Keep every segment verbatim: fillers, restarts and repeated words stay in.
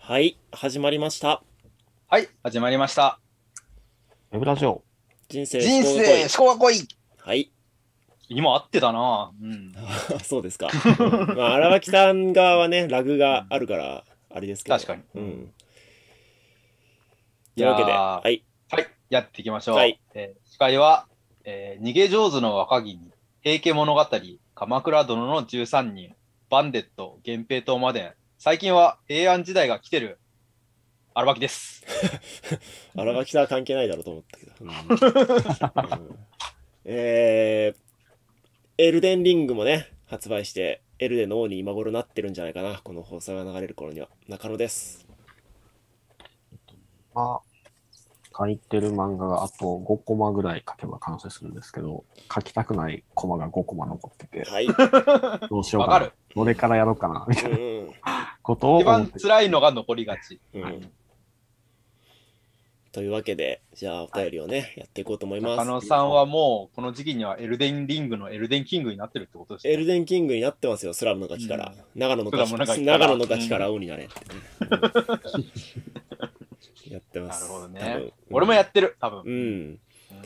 はい、始まりました。 はい、始まりました。 ウェブラジオ。 人生人思考が濃い。 生、思考が濃い。 はい。 今合ってたな。うん。 そうですか。うん、まあ、荒脇さん側はね、ラグがあるから、あれですけど。 確かに。 うん。 いやー、 というわけで、はい。 はい、やっていきましょう。 はい。 えー司会は、えー逃げ上手の若君、平家物語、鎌倉殿のじゅうさんにん、バンデット、源平東馬伝、最近は平安時代が来てる、荒脇です。 荒脇さんは関係ないだろうと思ったけど。うんうん、えー、エルデンリングもね、発売して、エルデンの王に今頃なってるんじゃないかな。この放送が流れる頃には。中野です。 まあ、書いてる漫画があとごコマぐらい書けば完成するんですけど、書きたくないコマがごコマ残ってて、 はい。 どうしようかな。 わかる。 どれからやろうかな、みたいなうんことを一番思って辛いのが残りがち。 うんうんというわけで、じゃあお便りをね、やっていこうと思います。 中野さんはもう、この時期にはエルデンリングのエルデンキングになってるってことですね。 エルデンキングになってますよ、スラムのガキから。 うん長野のガキスラムのガキから長野のガキから王になれってね、うんやってまなす。 るほどね。 多分俺もやってる、多分。 うん。 うん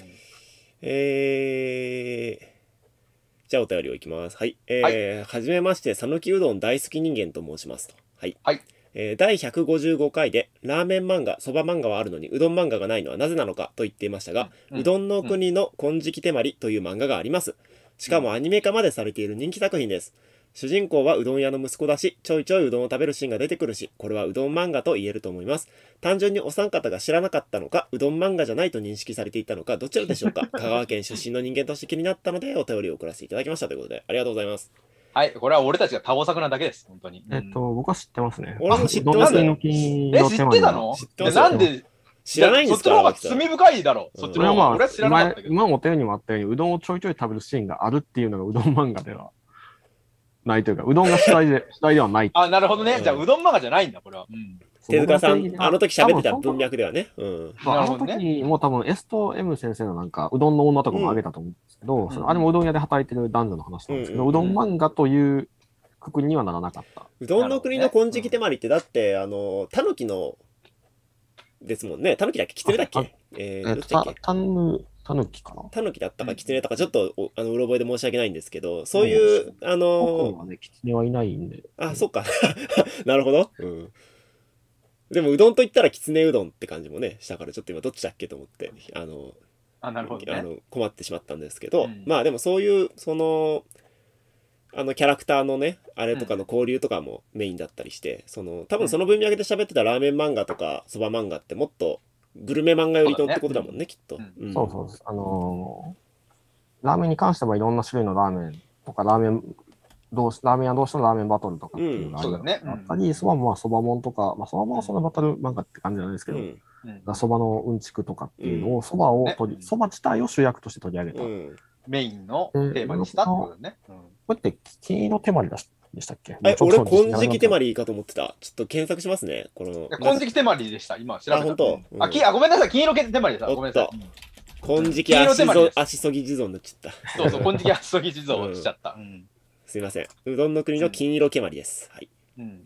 えー、じゃあお便りをいきます。はい。えはいー、はじめまして、讃岐うどん大好き人間と申しますと。はい。 はい。 えー、だいひゃくごじゅうごかいで、ラーメン漫画、そば漫画はあるのに、うどん漫画がないのはなぜなのかと言っていましたが、 うんうどんの国の金色手まりという漫画があります。しかもアニメ化までされている人気作品です。主人公はうどん屋の息子だし、ちょいちょいうどんを食べるシーンが出てくるし、これはうどん漫画と言えると思います。単純にお三方が知らなかったのか、うどん漫画じゃないと認識されていたのか、どちらでしょうか。香川県出身の人間として気になったので、お便りを送らせていただきましたということで、ありがとうございます。 はい。これは俺たちが多忙作なだけです。本当に。 えっと、僕は知ってますね。 俺も知ってますどんな金え、知ってたの知ってますよなんで知らないんですか。 そっちの方が罪深いだろ。 うんそっちそれはまあ、 の方が。俺は知らなかったけど。 今今お便りにもあったように、うどんをちょいちょい食べるシーンがあるっていうのがうどん漫画ではないというか、うどんが主体で、主体ではない。 あ、なるほどね。 うんじゃあ、うどん漫画じゃないんだ、これは。うん手塚さん、 僕の定義ではあの時喋ってた多分文脈ではね。うん。 まあ、あのなるほどね時も多分 S と M 先生のなんか、うどんの女とかもあげたと思うんですけど、 んそのあれもうどん屋で働いてる男女の話なんですけど、 うんうどん漫画というくくりにはならなかった。 うどんの国の金色手まりって、だって、あの、たぬきの、ですもんね。たぬきだっけ、きつねだっあけえー、 えっと、 どっちだっけた、たぬ、たぬきかな。 たぬきだったかきつねだったか、ちょっと、おあの、うろ覚えで申し訳ないんですけど、そういう、あ僕のはね、きつねはいないんで。 あ、そっか。なるほど。うん。でも、うどんと言ったらきつねうどんって感じもね、したから、ちょっと今どっちだっけと思って、あの、 あ、なるほどね。 あの困ってしまったんですけど、 うんまあでもそういう、その、あのキャラクターのね、あれとかの交流とかもメインだったりして、その、多分その文脈で喋ってたラーメン漫画とかそば漫画ってもっとグルメ漫画寄りのってことだもんね、きっと。 うんうんそうそうです。あのーラーメンに関してはいろんな種類のラーメンとか、ラーメン同士、ラーメン屋同士のラーメンバトルとかっていうのがあるうんそうだねうんあったり、そばもまあそばもんとか、まあそばもんはそんなバトル漫画って感じじゃないですけど、 うんうんそばのうんちくとかっていうのうを、そばをね取り、そば自体を主役として取り上げた。こうんメインのテーマにしたってことだね。うんれって金色手まりだしでしたっけ？ え、 ちょっと俺、金色手まり。 りかと思ってた。ちょっと検索しますね。この、 いや金色手まりでした、今調べた。 あ本当うんあ、 うんきあ、ごめんなさい、金色手まりでした。 おっとごめんなさい。うん金色金色足手まりですそ足そぎ地蔵になっちゃった。 そうそう、金色足そぎ地蔵をしちゃった。うんすいません。うどんの国の金色けまりです。はい。 うん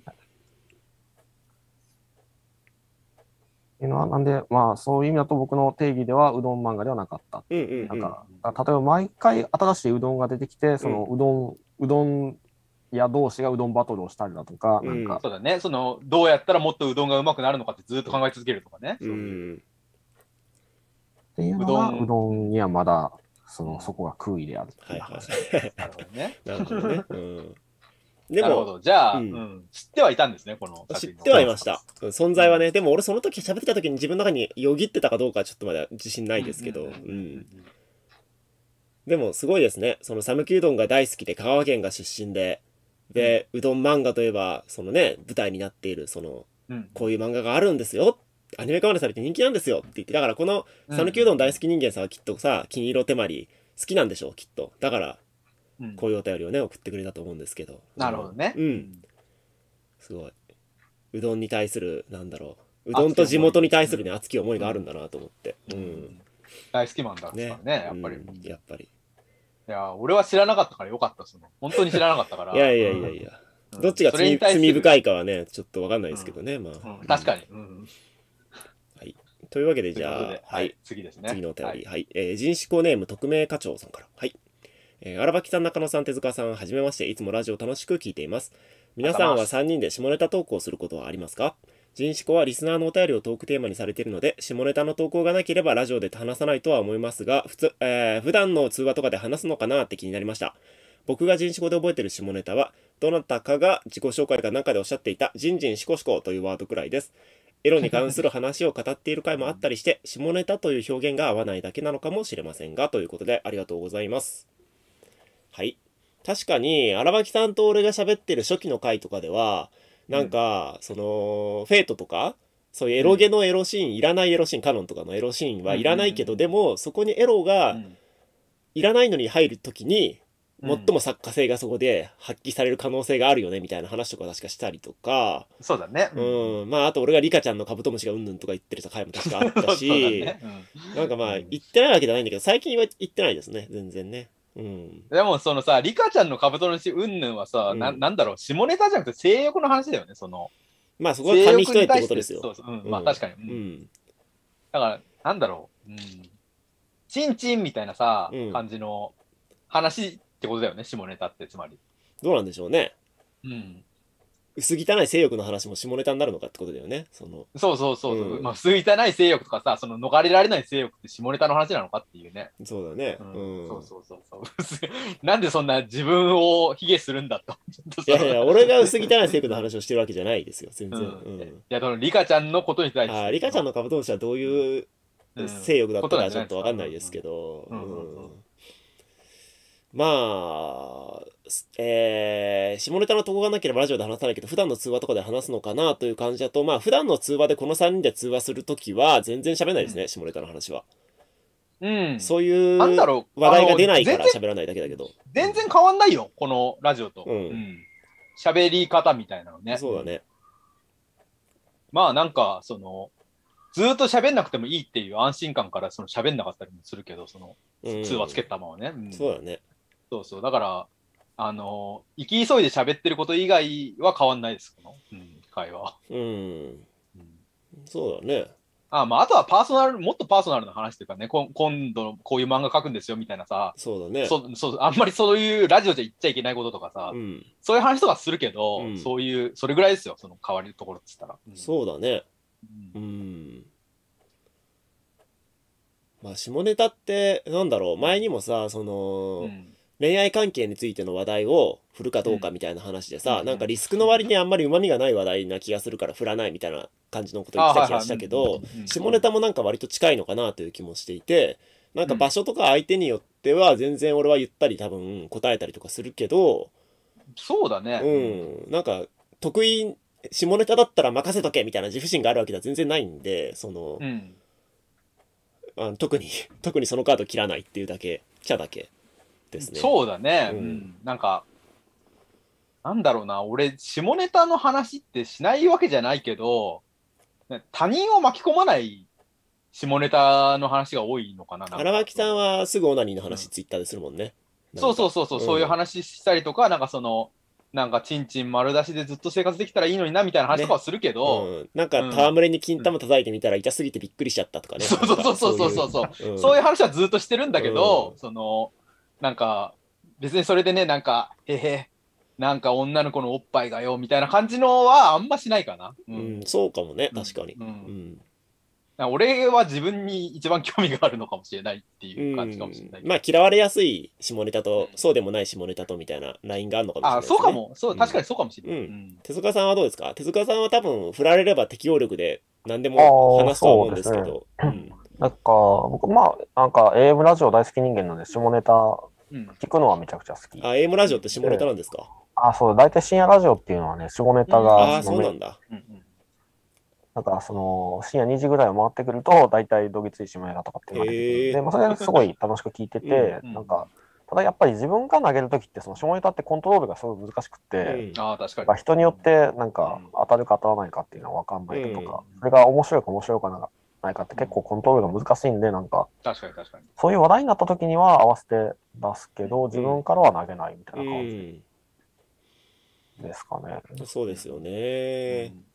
っていうのは、なんで、まあそういう意味だと僕の定義ではうどん漫画ではなかった。 うんうんうん。 なんか、例えば毎回新しいうどんが出てきて、そのうどん、うどん屋同士がうどんバトルをしたりだとか、 うんなんか、 そうだね。その、どうやったらもっとうどんがうまくなるのかってずっと考え続けるとかね。 うんうん。 っていうのが、 うどんうどんにはまだ、その、そこが空位であるってはいいうは話。 い。 なるほどね。 なるほどね。うん。でも、 なるほど。じゃあ、 ううんん知ってはいたんですね、この知っ作品のてはいました。うん存在はね。でも俺その時喋ってた時に自分の中によぎってたかどうかはちょっとまだ自信ないですけど。ううんうんん。でもすごいですね。その讃岐うどんが大好きで香川県が出身で、で、うどん漫画といえば、そのね、舞台になっている、その、 うんこういう漫画があるんですよ。アニメ化までされて人気なんですよって言って、だからこの讃岐うどん大好き人間さんはきっとさ、金色手まり好きなんでしょう、きっと。だから、 うんこういうお便りをね、送ってくれたと思うんですけど。 なるほどね。 うん。すごい。うどんに対する、なんだろう。うどんと地元に対するね、熱き思いがあるんだなと思って。ううんん。 大好きマンだですからね、やっぱり。 うんやっぱり。 いや、俺は知らなかったからよかった、その。本当に知らなかったから。 いやいやいやいや。 うんどっちが罪それに対する罪深いかはね、ちょっとわかんないですけどね、まあ。 うん確かに。うんというわけで、 ということで、 じゃあ、ははいい、、次ですね。 次のお便り、 はいはい、えー人志向ネーム匿名課長さんから。はい。えー、荒牧さん、中野さん、手塚さん、はじめまして。いつもラジオ楽しく聞いています。皆さんはさんにんで下ネタ投稿することはありますか？人志向はリスナーのお便りをトークテーマにされているので、下ネタの投稿がなければラジオで話さないとは思いますが、普通、えー、普段の通話とかで話すのかなって気になりました。僕が人志向で覚えている下ネタは、どなたかが自己紹介かなんかでおっしゃっていた、ジンジンシコシコというワードくらいです。エロに関する話を語っている回もあったりして、下ネタという表現が合わないだけなのかもしれませんが、ということでありがとうございます。はい。確かに、荒牧さんと俺が喋ってる初期の回とかでは、なんか、その、フェイトとか、そういうエロゲのエロシーン、いらないエロシーン、カノンとかのエロシーンはいらないけど、でも、そこにエロがうんいらないのに入るときに、 うん最も作家性がそこで発揮される可能性があるよね、みたいな話とか確かしたりとか、 そうだね。 うん、まあ、あと俺がリカちゃんのカブトムシがうんぬんとか言ってる回も確かあったそうだし、 ねうんなんかまあ、 うん言ってないわけじゃないんだけど、最近は言ってないですね、全然ね。うん。 でもそのさ、リカちゃんのカブトムシうんぬんはさ、 うんななんだろう、下ネタじゃなくて性欲の話だよね、その。 まあ、そこは紙一重ってことですよ。 そうそう、うんうんまあ確かに。ううんん。 だから、なんだろう、うん、チンチンみたいなさ、 うん感じの話ってことだよね、下ネタって、つまり。 どうなんでしょうね。 うん。 薄汚い性欲の話も下ネタになるのかってことだよね。その、 そうそうそうそう、 うんまあ、吸いたない性欲とかさ、その逃れられない性欲って下ネタの話なのかっていうね。 そうだね。 ううんん。 そうそうそうそう。なんでそんな自分を卑下するんだと。ちょっとさいやいや、俺が薄汚い性欲の話をしてるわけじゃないですよ、全然。 うんうん。 いや、そのリカちゃんのことに対して。 ああ、リカちゃんのカブトムシはどういううん性欲だったことなんじゃないですかかちょっとわかんないですけど、 うんうんうんうんうんまあ、すえー、下ネタのとこがなければラジオで話さないけど、普段の通話とかで話すのかなという感じだと、まあ、普段の通話でこのさんにんで通話するときは全然喋んないですね、下ネタの話は。 うん。 そういうなんだろう話題が出ないからあの全喋らないだけだけど。 全然変わんないよ、このラジオと。 うん喋り方みたいなのね。 そうだね。 まあなんか、その、ずーっと喋んなくてもいいっていう安心感からその喋んなかったりもするけど、その、 うん通話つけたままね。うんそうだね。 そうそう。だから、あの、行き急いで喋ってること以外は変わんないです、この、うん、会話は。 うん。 うんそうだね。 あまあ、あとはパーソナル、もっとパーソナルな話っていうかね、こ今度こういう漫画描くんですよみたいなさ、 そうだね。 そそうあんまりそういうラジオじゃ言っちゃいけないこととかさ、 うん。 そういう話とかするけど、 うんそういう、それぐらいですよ、その変わるところって言ったら。うんそうだね。 うんうん。まあ、下ネタって、なんだろう、前にもさ、その、 うん恋愛関係についての話題を振るかどうかみたいな話でさ、 うんなんかリスクの割にあんまり旨味がない話題な気がするから振らないみたいな感じのこと言ってた気がしたけあはいはどいうんうん下ネタもなんか割と近いのかなという気もしていて、なんか場所とか相手によっては全然俺は言ったり多分答えたりとかするけど、 そうだね。 うん、なんか得意下ネタだったら任せとけみたいな自負心があるわけでは全然ないんで、その、 うん。 あの特に特にそのカード切らないっていうだけちゃだけですね。 そうだね、 ううんん。なんか、なんだろうな、俺、下ネタの話ってしないわけじゃないけど、ね他人を巻き込まない下ネタの話が多いのかな。なんか荒牧さんはすぐオナニーの話ツイッターでするもんね。 そうそうそうそう、 うんそういう話したりとか、なんかその、なんかチンチン丸出しでずっと生活できたらいいのになみたいな話とかはするけど、 うん、なんか戯れに金玉叩いてみたら痛すぎてびっくりしちゃったとかね。 そうそうそうそうそうそう、 そういうそういう話はずっとしてるんだけど、 うんその、なんか、別にそれでね、なんか、へへ、なんか女の子のおっぱいがよ、みたいな感じのはあんましないかな。ううん、うんそうかもね、 うん確かに。 うんうん俺は自分に一番興味があるのかもしれないっていう感じかもしれない。 うんまあ嫌われやすい下ネタと、そうでもない下ネタとみたいなラインがあるのかもしれないあ、 ですね。 そうかも。そう、 うん確かにそうかもしれない。 うんうん手塚さんはどうですか？手塚さんは多分振られれば適応力で何でも話すとは思うんですけど。うんなんか、僕、まあ、なんか、エーエム ラジオ大好き人間なんで、下ネタうん聞くのはめちゃくちゃ好き。 あ、エーエム ラジオって下ネタなんですか？ あ、そう、大体深夜ラジオっていうのはね、下ネタうんが、 ああ、 そのそうなんだ。 うんなんか、その、深夜にじぐらいを回ってくると、大体、どぎつい下ネタとかっていうのが出てくへーる。で、まあ、それですごい楽しく聞いてて、 うんなんか、ただやっぱり自分が投げるときって、その下ネタってコントロールがすごい難しくって、 うんああ、確かにやっぱ。人によって、なんかうん、 当たるか当たらないかっていうのは分かんないとか、 うんそれが面白いか面白いかないかって結構コントロールが難しいんで、なんか、 確かに確かに。 そういう話題になった時には合わせて出すけど、自分からは投げないみたういな感じ。 ん。 ですかね。 そうですようね。 ん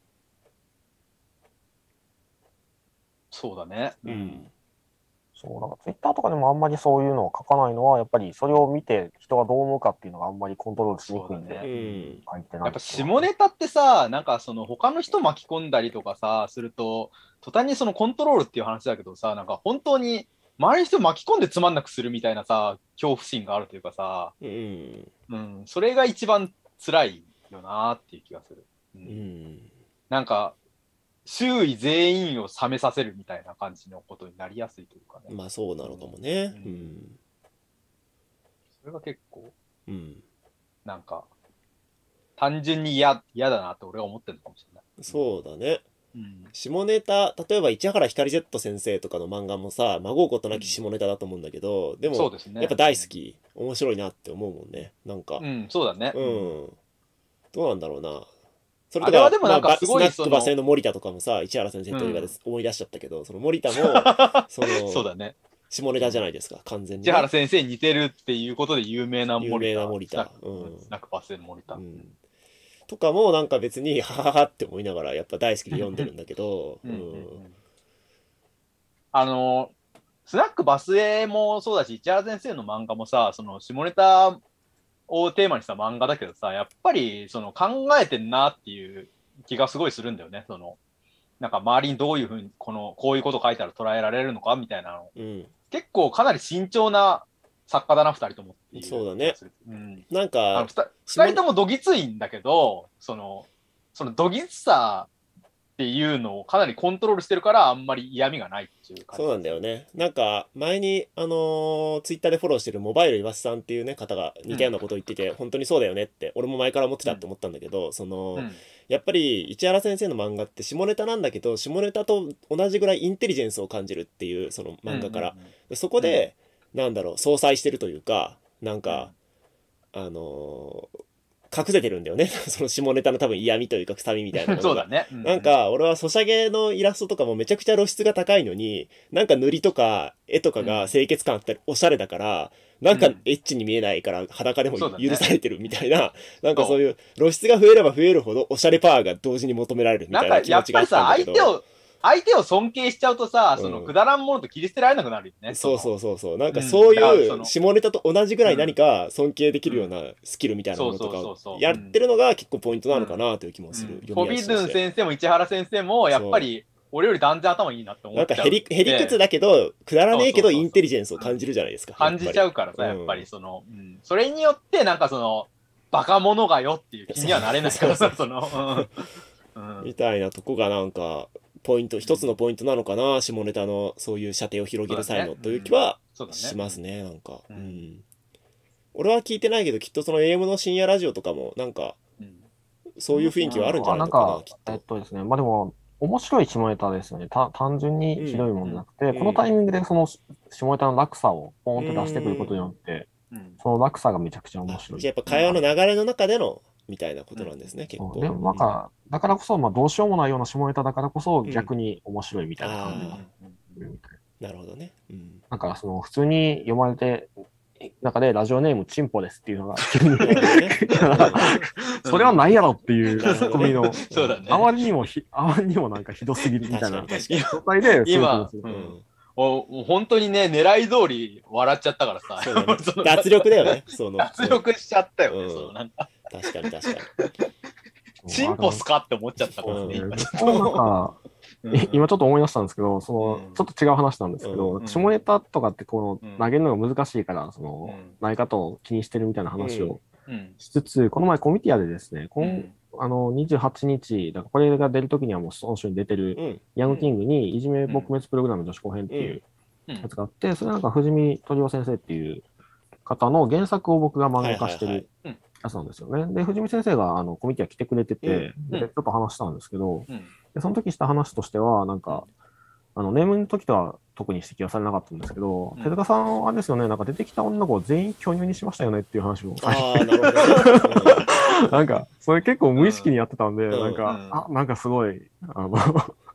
そうだね。 うん。 そう、なんかツイッターとかでもあんまりそういうのを書かないのは、やっぱりそれを見て人がどう思うかっていうのがあんまりコントロールしにくいんで、 そうだねうん。 書いてないやっぱですよ下ネタってさ、なんかその他の人巻き込んだりとかさ、すると、途端にそのコントロールっていう話だけどさ、なんか本当に周りの人巻き込んでつまんなくするみたいなさ、恐怖心があるというかさ、 うん。 うん、それが一番辛いよなっていう気がする。う、 うんん。 なんか、周囲全員を冷めさせるみたいな感じのことになりやすいというかね。 まあそうなのかもね。 ううんん。 それが結構、 うん。 なんか、単純に嫌嫌だなって俺は思ってるのかもしれない。 そうだね。 うん。 下ネタ、例えば市原ひかり Z 先生とかの漫画もさ、まごうことなき下ネタだと思うんだけど、でも、 そうですね。 やっぱ大好き。面白いなって思うもんね。なんか。 うん、そうだね。 うん。どうなんだろうな。それあれはでもなんかまあすごいスナック馬製の森田とかもさ、市原先生というかでうん思い出しちゃったけど、その森田も、その、 そうだね。 下ネタじゃないですか、完全にね、 千原先生に似てるっていうことで有名な森田。 有名な森田スナックうんスナックパスでの森田。 うん。とかもなんか別に、はははって思いながら、やっぱ大好きで読んでるんだけど、 うんうんううんんあの、スナックバスへもそうだし、市原先生の漫画もさ、その下ネタをテーマにした漫画だけどさ、やっぱりその考えてんなっていう気がすごいするんだよね。そのなんか周りにどういうふうにこのこういうこと書いたら捉えられるのかみたいなの。 うん。 結構かなり慎重な作家だな、二人ともっていう。 そうだね。 うん。 なんあのか、 ふた二人ともどぎついんだけど、その、そのどぎつさっていうのをかなりコントロールしてるから、あんまり嫌味がないっていう感じ。 そうなんだよね。なんか、前に、あのーツイッターでフォローしてるモバイル岩瀬さんっていうね、方が似たようなことを言ってて、本当にそうだよねって、俺も前から思ってたって思ったんだけど、その、 うん。 やっぱり市原先生の漫画って下ネタなんだけど、下ネタと同じぐらいインテリジェンスを感じるっていうその漫画から、 うんうんうんでそこで、なんだろう、相殺してるというか、なんか、あのー隠せてるんだよね。その下ネタの多分嫌味というか臭みみたいなものがそうだね。うなん、か俺はソシャゲのイラストとかもめちゃくちゃ露出が高いのに、なんか塗りとか絵とかが清潔感あったりおしゃれだから、なんかエッチに見えないから裸でもそうだね許されてるみたいな、なんかそういう露出が増えれば増えるほどおしゃれパワーが同時に求められるみたないんかな気持ちがあやっぱりさ、 ったんだけど。 相手を、相手を尊敬しちゃうとさ、そのうんくだらんものと切り捨てられなくなるよね。 そうう。 そうそうそう。なんかそううんだからいうその下ネタと同じぐらい何か尊敬できるようなスキルみたいなものとかをそうそうそうそうやってるのが結構ポイントなのかなという気もする。 フォビドゥン生先生も市原先生も、やっぱり、俺より断然頭いいなって思なんっちゃう。 かへりへりくつだけど、くだらねえけどそうそうそうそうインテリジェンスを感じるじゃないですか。 感じちゃうからさ、やっぱりその、うん、それによって、なんかその、バカ者がよっていう気にはなれないからさ、その、うんうんみたいなとこがなんか、ポイント、一つのポイントなのかな、下ネタのそういう射程を広げる際のという気はそうだねしますね、なんか。 ううんん。俺は聞いてないけど、きっとその エーエム の深夜ラジオとかも、なんか、 うんそういう雰囲気はあるんじゃないのかな、 なんかきっ、 えっと。 とですね、まあでも、面白い下ネタですよね。た単純にひどいもんじゃなくて、 うんこのタイミングでその下ネタの落差をポーンと出してくることによって、 うんその落差がめちゃくちゃ面白い。 じゃあやっぱ会話の流れの中での、みたいなことなんですね、結構。 そうでもなんか、だからこそ、まあどうしようもないような下ネタだからこそん逆に面白いみたいな感じがあするみたいな。 なるほどね。うん。 なんかその普通に読まれて、中でラジオネームチンポですっていうのが急になるほどねそれはないやろっていうツッコミの、 そうだね。 あまりにもひ、あまりにもなんかひどすぎるみたいな確かに確かに。 状態で、 今そういうことをするうん。 おもう本当にね、狙い通り笑っちゃったからさ。 そうだねその脱力だよね、その。 脱力しちゃったよね、 うんそのなんか、 確かに確かチンポスかって思っちゃったからね、 うん今。 そうなんか、え今ちょっと思い出したんですけど、その、 うんちょっと違う話なんですけど、 うん下ネタとかってこうんの投げるのが難しいから、その、 うんない方を気にしてるみたいな話をうんしつつ、この前コミティアでですね、こんうんあの、にじゅうはちにち、だからこれが出るときにはもうその週に出てる、 に。うん。 ヤングキングにいじめ撲滅プログラム女子後編っていううんやつがあって、それなんか藤見鳥夫先生っていう方の原作を僕が漫画化してはいはいるはいやつなんですよね。で、藤見先生があのコミティア来てくれてて、 うんでちょっと話したんですけど、 うんでその時した話としては、なんか、あの、ネームの時とは特に指摘はされなかったんですけど、 うん手塚さんはあれですよね、なんか出てきた女の子を全員巨乳にしましたよねっていう話を、 ああ、なるほどね。 なんか、それ結構無意識にやってたんで、 うんなんか、 うんあ、なんかすごい、あの、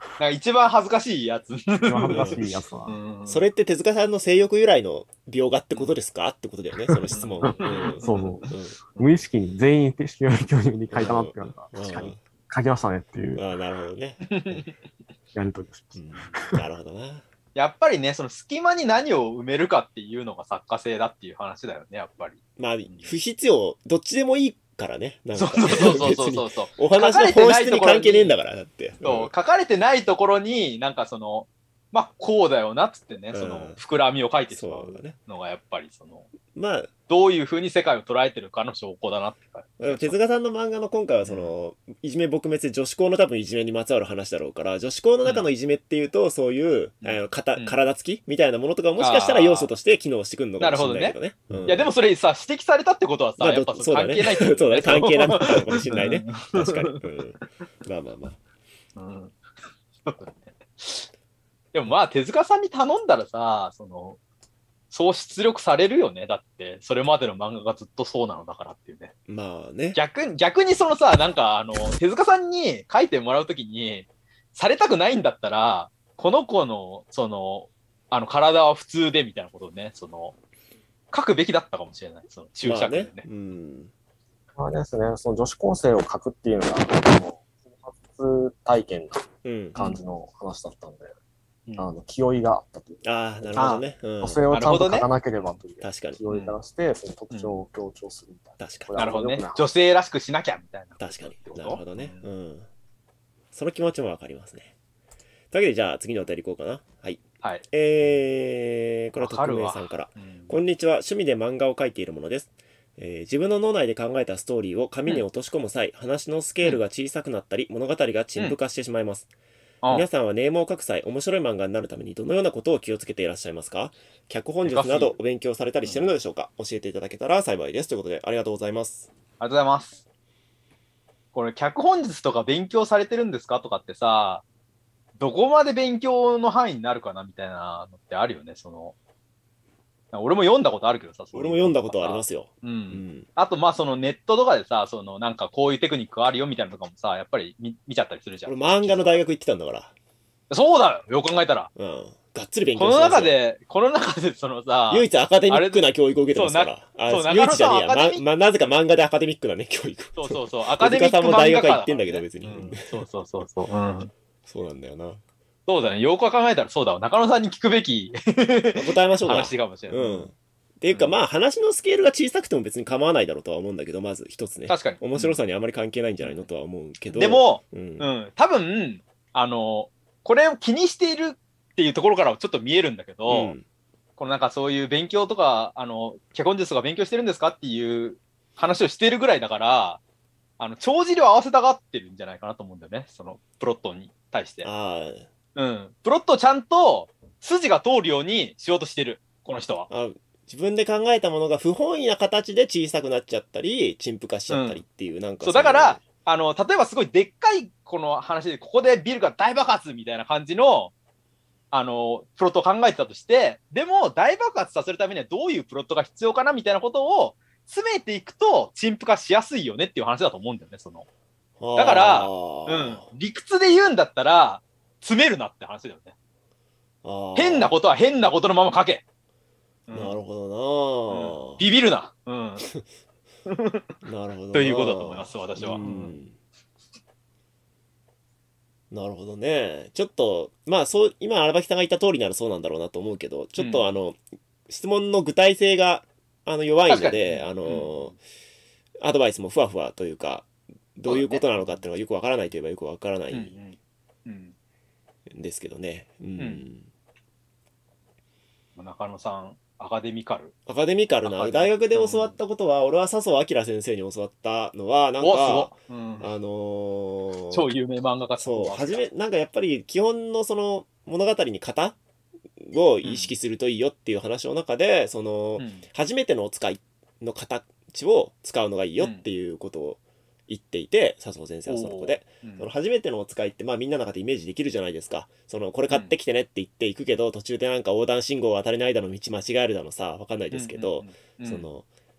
か一番恥ずかしいやつ。 一番恥ずかしいやつだうな。 んそれって手塚さんの性欲由来の描画ってことですかってことだよね、その質問。うんそうそう。 うん無意識に全員手式の教授に書いたなって言われた。 うん確かに書きましたねっていうああ、なるほどね。 やりとりをしましうんなるほどな。 やっぱりね、その隙間に何を埋めるかっていうのが作家性だっていう話だよね、やっぱり。 まあ、不必要、どっちでもいいからね。なんかそうそうそうそう別にそうそう。 お話の本質に関係ねえんだから、だって。 そう書かれてないところに、なんかその、まあ、こうだよなっつってね、そうんの、膨らみを書いてしまそうだね。 うのが、やっぱりその、 まあ、 どういうふうに世界を捉えてるかの証拠だなって感じ。 手塚さんの漫画の今回はその、いじめ撲滅で女子校の多分いじめにまつわる話だろうから、女子校の中のいじめっていうと、そういう、 うんあのかたうん体つきみたいなものとかもしかしたら要素として機能してくるのかもしれないけどね。うんいや、でもそれさ、指摘されたってことはさ、 まあやっぱそうだね関係ないってことそうだね、関係なかったのかももしれないね。確かに。うんまあまあまあ。 うんそうだねでもまあ、手塚さんに頼んだらさ、その、そう出力されるよね。だって、それまでの漫画がずっとそうなのだからっていうね。 まあね。 逆に、逆にそのさ、なんかあの、手塚さんに書いてもらうときに、されたくないんだったら、この子の、その、あの、体は普通でみたいなことをね、その、書くべきだったかもしれない。その注まあ釈でね。 ね。うん。 た。あれですね、その女子高生を書くっていうのが、もう初体験なうん。 感じの話だったんで、 うんあの気負いがあったという。 ああ、なるほどね。うん女。性をちゃんと書かなければという確かに。 気負いからして、その特徴を強調するみたいな。 確かに。 これなるほどね良くない。 女性らしくしなきゃみたいな。 確かにってこ。となるほどね。 ううんん。その気持ちもわかりますね。というわけで、じゃあ次のお便り行こうかな。はい。 はい。 えー、これは匿わかるわ名さんから。 うんこんにちは。趣味で漫画を描いているものです。えー自分の脳内で考えたストーリーを紙に落とし込む際、話のスケールが小さくなったり、物語が陳腐化してしまいます。 あ皆さんはネームを書く際、面白い漫画になるためにどのようなことを気をつけていらっしゃいますか？脚本術などお勉強されたりしてるのでしょうか？教えていただけたら幸いです。ということで、ありがとうございます。 ありがとうございます。これ、脚本術とか勉強されてるんですかとかってさ、どこまで勉強の範囲になるかなみたいなのってあるよね、その。俺も読んだことあるけどさ、 俺も読んだことはありますすよ。 う。 うんん。 あと、まあ、そのネットとかでさ、そのなんかこういうテクニックあるよみたいなのとかもさ、やっぱり見見ちゃったりするじゃん。 俺漫画の大学行ってたんだから。 そうだよ、よく考えたら。 うん。がっつり勉この強してますよ。 中で、この中でそのさ、 唯一アカデミックな教育を受けてますから。あそうな唯一じゃねえや。 そう中野さんアカデミックま、ま、なぜか漫画でアカデミックなね、教育。 そうそうそう、アカデミック手塚さんも大学漫画家は行ってんだけど別にうんそうそうそうそう。うんそうなんだよな。 そうだね。よく考えたらそうだわ。中野さんに聞くべき答えましょうか。 話かもしれない。 うん。っていうか、まあ話のスケールが小さくても別に構わないだろうとは思うんだけど、まず一つね。 確かに。 面白さにあまり関係ないんじゃないのとは思うけど。 で、も、 うん。 うん、多分、あの、これを気にしているっていうところからはちょっと見えるんだけど、 うんこのなんかそういう勉強とか、あの、脚本術とか勉強してるんですかっていう話をしてるぐらいだから、あの、帳尻を合わせたがってるんじゃないかなと思うんだよね。その、プロットに対して。 あうん。プロットをちゃんと筋が通るようにしようとしてる。この人は。 あ、あ自分で考えたものが不本意な形で小さくなっちゃったり、陳腐化しちゃったりっていう、なんかそう、だから、あの、例えばすごいでっかいこの話で、ここでビルが大爆発みたいな感じの、あの、プロットを考えてたとして、でも大爆発させるためにはどういうプロットが必要かなみたいなことを詰めていくと陳腐化しやすいよねっていう話だと思うんだよね、その。だからあうーん。理屈で言うんだったら、詰めるなって話だよね。 あー変なことは変なことのまま書け。うんなるほどうんビビるな。うん。 な、なるほどな。 ということだと思います、私は。 うんなるほどね。ちょっと、まあそう、今荒牧さんが言った通りならそうなんだろうなと思うけど、ちょっとあの、質問の具体性があの弱いので、あ確かにの、アドバイスもふわふわというか、どういうことなのかっていうのがよくわからないといえばよくわからないうんんうんうんですけどね。うんうん中野さん、アカデミカル。 アカデミカルな、 アカデミ大学で教わったことは、俺は笹生明先生に教わったのは、なんお、 か、 すごい。うんあのー超有名漫画家そう、はじめ、なんかやっぱり基本のその物語に型を意識するといいよっていう話の中で、その、 うん初めてのお使いの形を使うのがいいよっていうことを言っていて、笹生先生はその子で。 うんその初めてのお使いって、まあみんなの中でイメージできるじゃないですか。その、これ買ってきてねって言っていくけど、途中でなんか横断信号を渡れないだの道間違えるだのさ、わかんないですけど、 うんうんうんその、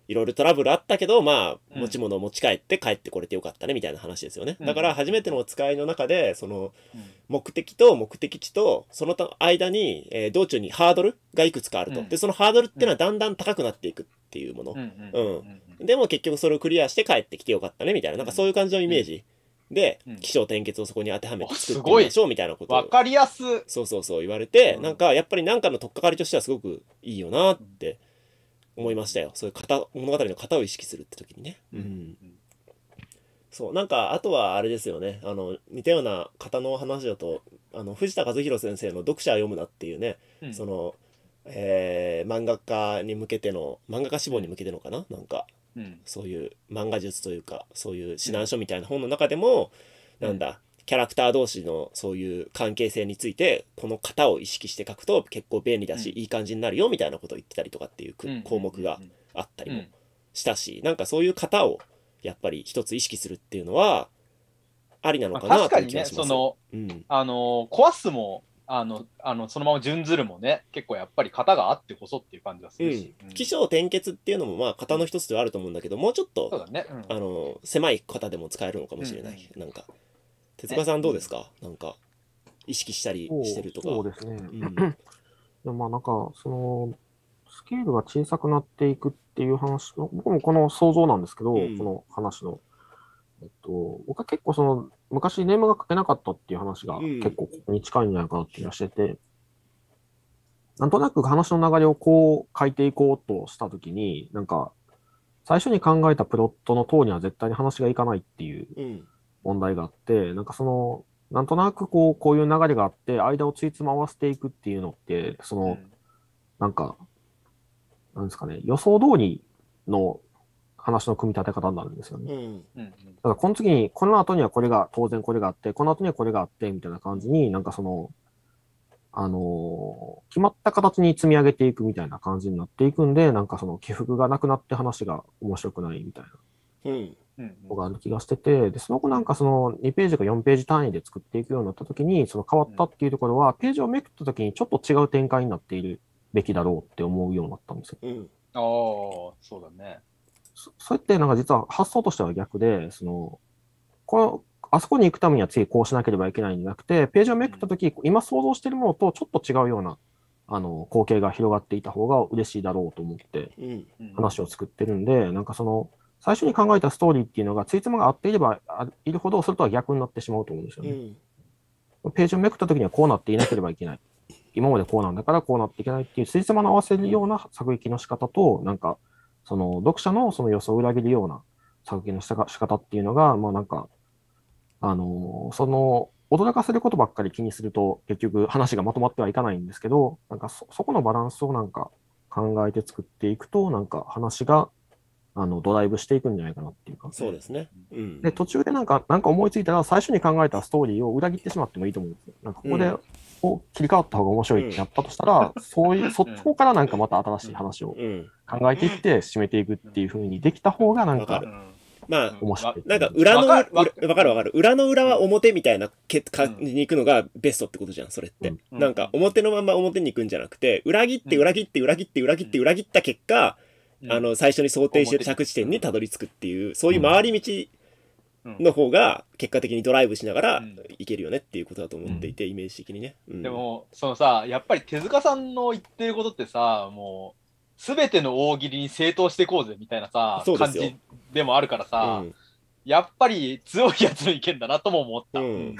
いろいろトラブルあったけど、まあ、 うん持ち物を持ち帰って帰ってこれてよかったねみたいな話ですよね。 うんだから初めてのお使いの中で、そのうん目的と目的地とその間に、えー道中にハードルがいくつかあると。 うんで、そのハードルっていうのはだんだん高くなっていくっていうもの。 うんうんうんでも結局それをクリアして帰ってきてよかったねみたいな、なんかそういう感じのイメージで、 うん起承転結をそこに当てはめてあ作ってすごいみましょうみたいなことを。 わかりやす。 そうそうそう言われて、 うんなんかやっぱりなんかの取っかかりとしてはすごくいいよなって思いましたよ。そういう型物語の型を意識するって時にね。うん。そうなんかあとはあれですよね。あの似たような型の話だと、あの藤田和弘先生の読者は読むなっていうね、 うんその、えー漫画家に向けての漫画家志望に向けてのかな、なんかうんそういう漫画術というかそういう指南書みたいな本の中でも、 うんなんだキャラクター同士のそういう関係性についてこの型を意識して書くと結構便利だし、 うんいい感じになるよみたいなことを言ってたりとかっていうくうん項目があったりもうんしたし、なんかそういう型をやっぱり一つ意識するっていうのはありなのまあかなと確かにね、 いう気がします。 その、 うんあの、壊すも、あの、あの、そのまま準ずるもね、結構やっぱり型があってこそっていう感じがすうるし。 ん、起承転結っていうのもまあ型の一つではあると思うんだけど、もうちょっとそうだね。うんあの狭い型でも使えるのかもしれない、なんか手塚さんどうですか、なんか意識したりそうしてるとか。 そうですね。 うんでもまあなんか、その、スケールが小さくなっていくっていう話の、僕もこの想像なんですけど、 うんこの話の。えっと、僕は結構その、昔ネームが書けなかったっていう話がうん結構ここに近いんじゃないかなって気がしてて、なんとなく話の流れをこう書いていこうとしたときに、なんか、最初に考えたプロットの塔には絶対に話がいかないっていううん問題があって、なんかその、なんとなくこう、こういう流れがあって、間をついつま合わせていくっていうのって、その、 うんなんか、なんですかね、予想通りの話の組み立て方になるんですよね。 うんうんうんだからこの次に、この後にはこれが、当然これがあって、この後にはこれがあって、みたいな感じに、なんかその、あのー決まった形に積み上げていくみたいな感じになっていくんで、なんかその起伏がなくなって話が面白くないみたいなうんうんのがある気がしてて、で、その後なんかそのにページかよんページ単位で作っていくようになった時に、その変わったっていうところは、ページをめくった時にちょっと違う展開になっているべきだろうって思うようになったんですよ。 うんああ、そうだね。 そそれってなんか実は発想としては逆で、その、この、あそこに行くためには次こうしなければいけないんじゃなくて、ページをめくったとき、今想像しているものとちょっと違うような、あの、光景が広がっていた方が嬉しいだろうと思ってうんうん話を作ってるんで、なんかその、最初に考えたストーリーっていうのが、ついつまが合っていればあいるほど、それとは逆になってしまうと思うんですようね。 んページをめくったときにはこうなっていなければいけない。今までこうなんだからこうなっていけないっていう、ついつまの合わせるような作劇の仕方と、なんか、その、読者のその予想を裏切るような作劇の仕方っていうのが、まあなんか、あのーその、驚かせることばっかり気にすると、結局話がまとまってはいかないんですけど、なんかそ、そこのバランスをなんか考えて作っていくと、なんか話が、あの、ドライブしていくんじゃないかなっていうか。 そうですね。うんで、途中でなんか、なんか思いついたら、最初に考えたストーリーを裏切ってしまってもいいと思うんですよ。なんか、ここでうん、 こう切り替わった方が面白いってなったとしたら、そういう、そ、そこからなんかまた新しい話をうん考えていって、締めていくっていう風にできた方が、なんかわかる、 うんまあ面白い。 なんか裏のわかるわ裏わかるわかる裏の裏は表みたいな結果に行くのがベストってことじゃんそれって、 うんなんか表のまま表に行くんじゃなくて裏切って裏切って裏切って裏切って裏切った結果、 うんあの最初に想定してる着地点にたどり着くっていうそういう回り道の方が結果的にドライブしながらうんいけるよねっていうことだと思っていて、イメージ的にね、うんでも、そのさ、やっぱり手塚さんの言ってることってさ、もう、すべての大喜利に正当していこうぜみたいなさ、感そうですよじでもあるからうさ、 んやっぱり強いやつの意見だなとも思った。 うんうん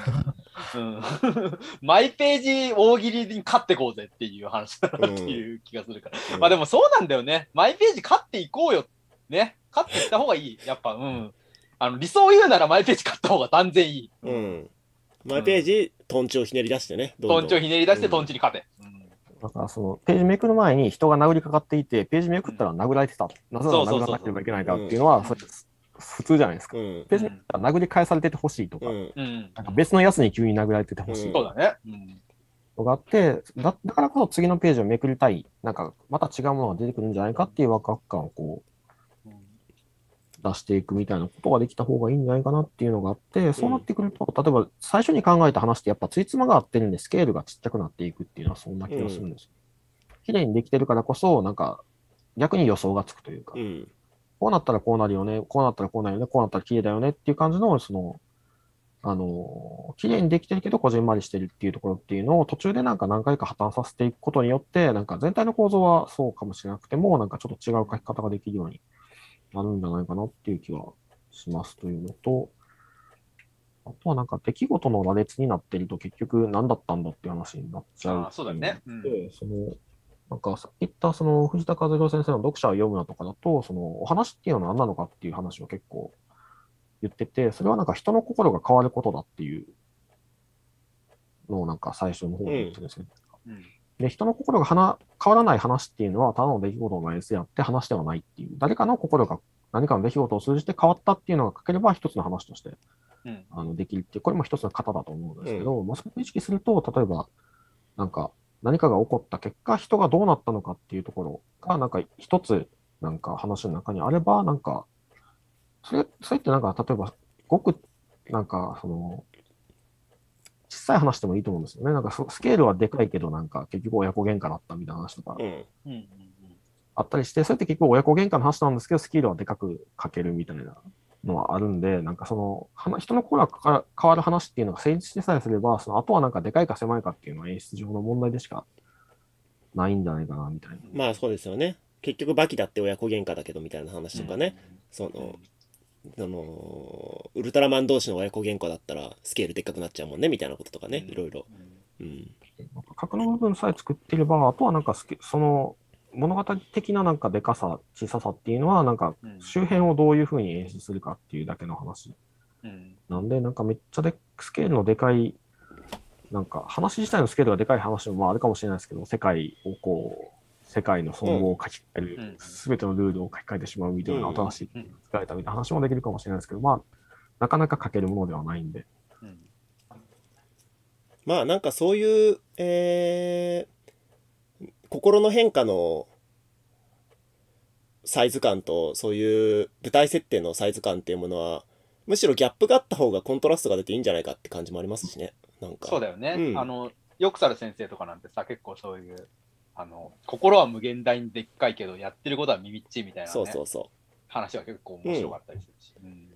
マイページ大喜利に勝ってこうぜっていう話だなっていう気がするから。 うんまあでもそうなんだよね。マイページ勝っていこうよ。ね。勝っていった方がいい。やっぱ、うん。あの、理想を言うならマイページ勝った方が断然いい。 うんマイページトンチをひねり出してねどんどんトンチをひねり出してうんトンチに勝て。うんだからそのページめくる前に人が殴りかかっていて、ページめくったら殴られてた。なぜなら殴らなければいけないかっていうのは、それ普通じゃないですか。 うんページめくったら殴り返されててほしいとか、 うんうん。 なんか別のやつに急に殴られててほしいそうだね。うん。 のがあって、だだからこそ次のページをめくりたい、なんかまた違うものが出てくるんじゃないかっていうワクワク感をこう出していくみたいなことができた方がいいんじゃないかなっていうのがあって、そうなってくると、例えば最初に考えた話ってやっぱついつまが合ってるんでスケールがちっちゃくなっていくっていうのはそんな気がするんですよ。綺麗にできてるからこそ、なんか逆に予想がつくというか、 うんこうなったらこうなるよね、こうなったらこうなるよね、こうなったら綺麗だよねっていう感じの、その、あの、綺麗にできてるけど、こじんまりしてるっていうところっていうのを途中でなんか何回か破綻させていくことによって、なんか全体の構造はそうかもしれなくても、なんかちょっと違う書き方ができるようになるんじゃないかなっていう気はしますというのと、あとはなんか出来事の羅列になってると結局何だったんだっていう話になっちゃう。 ああ、そうだね。うん。 で、その、なんかさっき言ったその藤田和弘先生の読者を読むなとかだと、そのお話っていうのは何なのかっていう話を結構言ってて、それはなんか人の心が変わることだっていうのをなんか最初の方に言ってるんですけど、 うん。 で、人の心がはな変わらない話っていうのは、ただの出来事の演出であって話ではないっていう、誰かの心が何かの出来事を通じて変わったっていうのが書ければ一つの話としてうん。 あのできるっていう、これも一つの型だと思うんですけど、まあ、それを意識すると、例えば、なんか何かが起こった結果、人がどうなったのかっていうところが、なんか一つ、なんか話の中にあれば、なんか、それ、それってなんか、例えば、ごく、なんか、その、小さい話でもいいと思うんですよね。なんかそスケールはでかいけど、なんか結局親子喧嘩だったみたいな話とかうん。 うん。うん。 あったりして、それって結局親子喧嘩の話なんですけど、スケールはでかく書けるみたいなのはあるんで、なんかその、は人の心がか変わる話っていうのが成立してさえすれば、その後はなんかでかいか狭いかっていうのは演出上の問題でしかないんじゃないかな、みたいな。 まあそうですよね。結局バキだって親子喧嘩だけどみたいな話とかね。その、あのウルトラマン同士の親子喧嘩だったらスケールでっかくなっちゃうもんねみたいなこととかね、いろいろ。うん。 核の部分さえ作っていれば、あとはなんかスケその物語的ななんかでかさ、小ささっていうのは、なんか周辺をどういうふうに演出するかっていうだけの話。 うん。 なんで、なんかめっちゃでスケールのでかい、なんか話自体のスケールがでかい話もまああるかもしれないですけど、世界をこう、世界の存亡を書き換えるうん、 すべてのルールを書き換えてしまうみたいなうん新しい使えたみたいな話もできるかもしれないですけど、まあ、なかなか書けるものではないんで。 うん。 まあなんかそういう、えー心の変化のサイズ感とそういう舞台設定のサイズ感っていうものはむしろギャップがあった方がコントラストが出ていいんじゃないかって感じもありますしね。なんかそうだよね。 うんあの、よくさる先生とかなんてさ、結構そういう、あの、心は無限大にでっかいけど、やってることは耳っちいみたいなね、 そうそうそ話は結構面白かったりするし。うん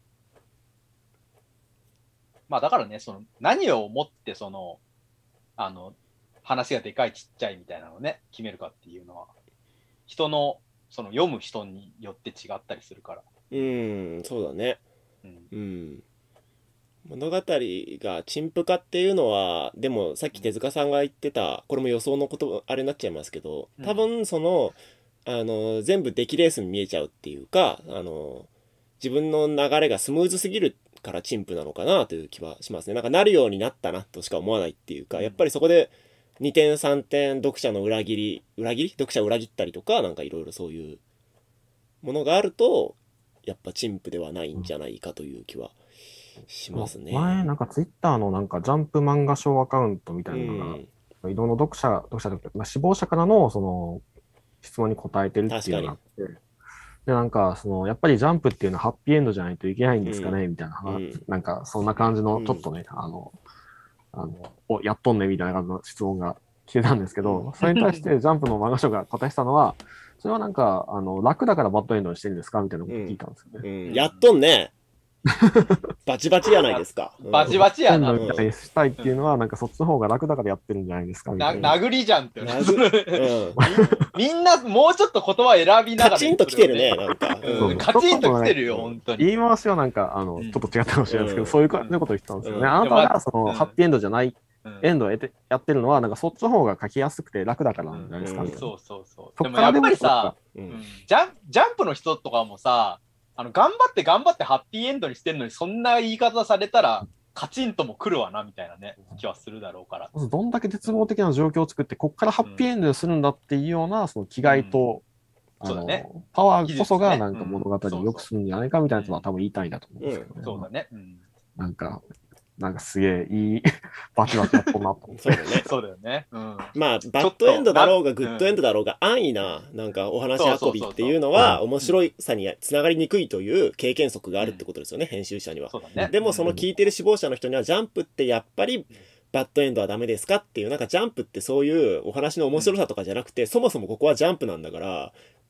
まあだからね、その、何をもってその、あの、話がでかいちっちゃいみたいなのをね、決めるかっていうのは、人の、その読む人によって違ったりするから。 う。うんそうだね。 うん。 うん物語が陳腐化っていうのはでもさっき手塚さんが言ってたこれも予想のことあれになっちゃいますけど多分その、あの全部出来レースに見えちゃうっていうかあの自分の流れがスムーズすぎるから陳腐なのかなという気はしますね。なんかなるようになったなとしか思わないっていうかやっぱりそこでにてんさんてん読者の裏切り裏切り読者を裏切ったりとかなんかいろいろそういうものがあるとやっぱ陳腐ではないんじゃないかという気はしますね。 前、なんかツイッターのなんかジャンプ漫画賞アカウントみたいなのが、 うんいろんな読者、読者というか、まあ、死亡者からのその質問に答えてるっていうのがあって、で、なんか、その、やっぱりジャンプっていうのはハッピーエンドじゃないといけないんですかね、みたいな話、 うんなんか、そんな感じのう、んちょっとね、あの、あの、お、やっとんねみたいな感じの質問が来てたんですけど、それに対してジャンプの漫画賞が答えてたのは、それはなんか、あの、楽だからバッドエンドにしてるんですかみたいなことを聞いたんですよね。 うん、やっとんね。バチバチじゃないですか。 バチバチやな。 みたいにしたいっていうのは、なんかそっちの方が楽だからやってるんじゃないですかみたいな。 な殴りじゃんって。 うん、 みんなもうちょっと言葉選びながら、 カチンと来てるね、なんか。 うん、カチンと来てるよ、本当に。 言い回しはなんか、あの、ちょっと違ったかもしれないですけど、そういうことを言ってたんですよね。あなたが、その、ハッピーエンドじゃない、エンドをやってるのは、なんかそっちの方が書きやすくて楽だからなんじゃないですかみたいな。 そうそうそう。でもやっぱりさ、ジャンプの人とかもさ、あの、頑張って頑張ってハッピーエンドにしてんのに、そんな言い方されたら、カチンとも来るわな、みたいなね、気はするだろうから。 どんだけ絶望的な状況を作って、こっからハッピーエンドにするんだっていうような、その気概と、あの、パワーこそが、なんか物語を良くするんじゃないかみたいなのは多分言いたいんだと思うんですけどね。 そうだね。 なんか、なんかすげえいいバチバチだったなと思って。 そうだね。 そうだよね。うん、 まあ、バッドエンドだろうがグッドエンドだろうが安易な、なんかお話運びっていうのは面白さにつながりにくいという経験則があるってことですよね、うん、編集者には。 ね、 でもその聞いてる志望者の人にはジャンプってやっぱりバッドエンドはダメですかっていう、なんかジャンプってそういうお話の面白さとかじゃなくて、うん、そもそもここはジャンプなんだから、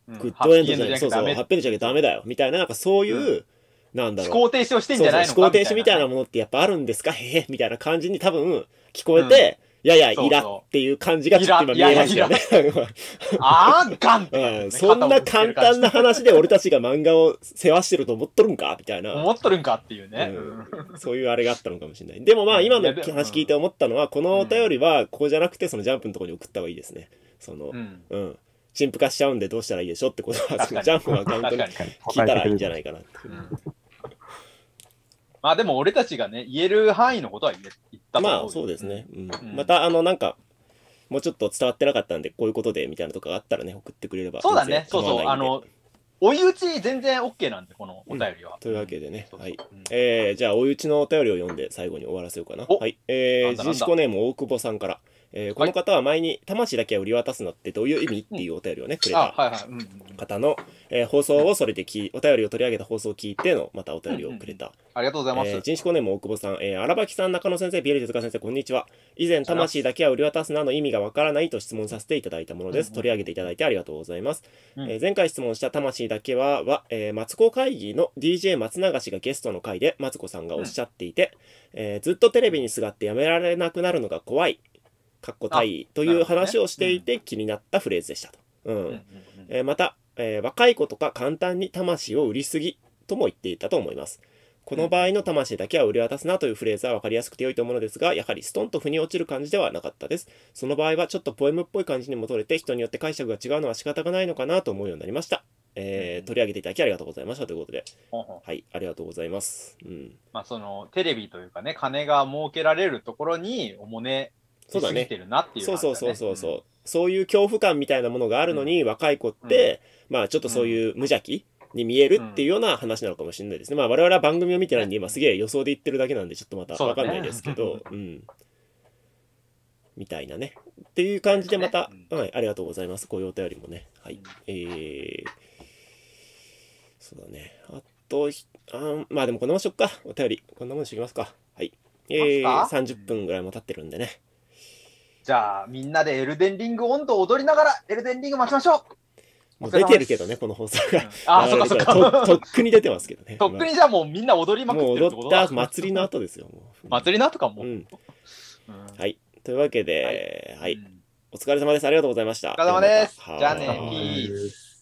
うんグッドエンドじゃない、 ハッピーエンドそうそう、ハッピーエンドじゃなきゃダメだよ、みたいな、なんかそういう、 うんなんだろう。 思考停止をしてんじゃないのかそうそう思考停止みたいなもものってやっぱあるんですかへへ、みたいな感じに多分聞こえて、うん、いやいや、イラっていう感じがちょっと今見えましたよね。 あーガンって、ねうん、そんな簡単な話で俺たちが漫画を世話してると思っとるんかみたいな。 思っとるんかっていうね、 うん。そういうあれがあったのかもしれない。でもまあ今の話聞いて思ったのは、このお便りはここじゃなくてそのジャンプのところに送った方がいいですね。その、うん。うん、陳腐化しちゃうんでどうしたらいいでしょってことは、そのジャンプのアカウントに聞いたらいいんじゃないかなって。 まあでも俺たちがね、言える範囲のことは言え言ったと思う。 まあそうですね。うんうん、またあのなんか、もうちょっと伝わってなかったんで、こういうことでみたいなとかがあったらね、送ってくれれば。 そうだね、そうそう。あの、追い打ち全然 OK なんで、このお便りは。 うん、というわけでね、はい。えー、じゃあ、追い打ちのお便りを読んで最後に終わらせようかな。はい。えー、人志子ネーム大久保さんから。えー、この方は前に魂だけは売り渡すなってどういう意味っていうお便りをね、くれた方の、えー、放送をそれでき、お便りを取り上げた放送を聞いてのまたお便りをくれた。 うんうん、ありがとうございます。 えー、人志子ネーム大久保さん、えー、荒牧さん、中野先生、ピエール手塚先生、こんにちは。以前、魂だけは売り渡すなの意味がわからないと質問させていただいたものです。取り上げていただいてありがとうございます。うん、えー、前回質問した魂だけは、はえー、マツコ会議の ディージェー 松永氏がゲストの回でマツコさんがおっしゃっていて、うん、えー、ずっとテレビにすがってやめられなくなるのが怖い。かっこ大という話をしていて気になったフレーズでしたと。うん。えー、また、えー、若い子とか簡単に魂を売りすぎとも言っていたと思います。この場合の魂だけは売り渡すなというフレーズは分かりやすくて良いと思うのですが、やはりストンと腑に落ちる感じではなかったです。その場合はちょっとポエムっぽい感じにも取れて、人によって解釈が違うのは仕方がないのかなと思うようになりました。えー、取り上げていただきありがとうございましたということで、はい、ありがとうございます。うん。 まあそのテレビというかね、金が設けられるところにおもねそうだね。そうそうそうそうそう、うん、そういう恐怖感みたいなものがあるのに、うん、若い子って、うん、まあちょっとそういう無邪気に見えるっていうような話なのかもしれないですね。まあ我々は番組を見てないんで今すげえ予想で言ってるだけなんでちょっとまた分かんないですけど、うね、うんみたいなねっていう感じでまた、ね、はい、ありがとうございます。こういうお便りもね、はい、えー、そうだね、あとあまあでもこんなもんしよっか、お便りこんなもんしときますか。はい、えー、さんじゅっぷんぐらいも経ってるんでね。 じゃあ、みんなでエルデンリング温度を踊りながら、エルデンリング待ちましょう。 もう出てるけどね、この放送が。うん、 あ、そっかそっか。 と, とっくに出てますけどね。 とっくにじゃあもうみんな踊りまくってるってことだ。 もう踊った祭りの後ですよ。もう祭りの後かも、うんうん。はい。というわけで、はい、はい。お疲れ様です。ありがとうございました。 お疲れ様です。じゃあね、ピース。